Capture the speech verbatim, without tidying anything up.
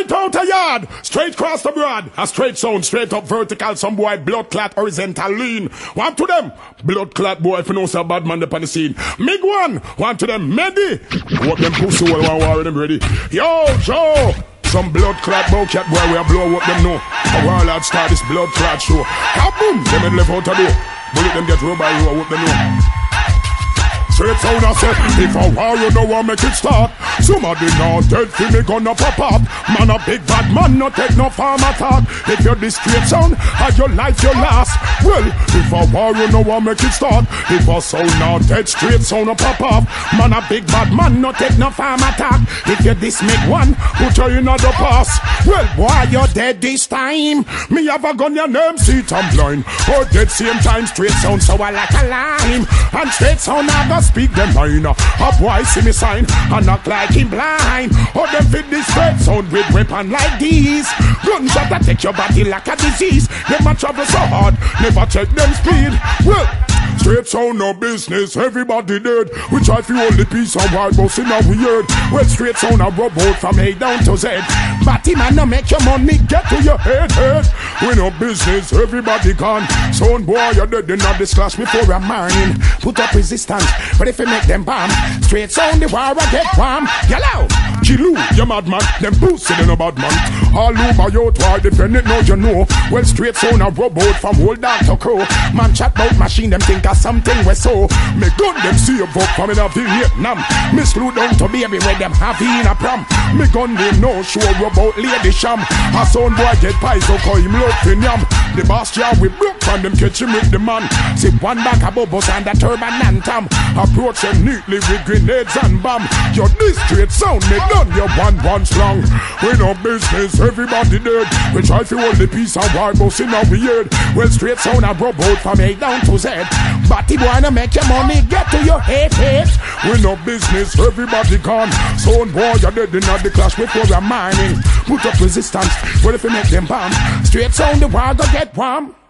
Straight out a yard, straight across the broad. A straight sound, straight up vertical. Some boy blood clot, horizontal lean. One to them, blood clot boy, if you know so bad man up on the scene. Mig one, one to them, Medi. What them pussy all one war them ready. Yo, Joe. Some blood clot bow cat boy, we a blow up them know. A warlord start this blood clot show. Kaboom, them in left out a door. Bullet them get rolled by you, what them know. Straight sound I said, if a war you know want make it start. Somebody now dead for me gonna pop up. Man a big bad man, no take no farm attack. If you're this straight sound, had your life your last. Well, if a war you know want make it start. If a sound now dead, straight sound a pop up. Man a big bad man, no take no farm attack. If you this make one, put you in other pass. Well, boy, you're dead this time. Me have a gun, your name, seat I'm blind. Or dead same time, straight sound so I like a lime. And straight sound I go speak them minor. A boy see me sign and act like him blind. Or them fit this straight sound with weapon like these. Gunshot that take your body like a disease. Them a travel so hard, never check them speed. Well, straight sound no business, everybody dead. We try to hold the peace and while bossing a weird. Well, straight sound a rub out from A down to Z. Batty man no make your money get to your head, head. We no business, everybody gone. Sound boy you're dead in this clash before a morning. Put up resistance, but if you make them bomb, straight sound the war I get warm. Yellow, Kill you madman, them boots in a bad man. All over your toy, dependent now you know. Well, straight sound a rub out from old dog to crow. Man chat about machine, them think of something we so. Me gun them see a vote coming up in Vietnam. Me slew down to baby where them have in a prom. Me gun them no show about Lady Sham. A sound boy get pies so call him love in yam. The boss yeah we broke from them catch him with the man. See one back a bubbles and a turban and tam. Approach them neatly with grenades and bomb. Your this straight sound me done your one one strong. We no business everybody dead. We try to hold the peace and war bossing our weird. Well straight sound a rub out from A down to Z. But he wanna make your money get to your head head. We no business everybody gone. Sound boy you're dead in the clash before a mining. Put up resistance, what if you make them bomb? Straight sound the war go get warm.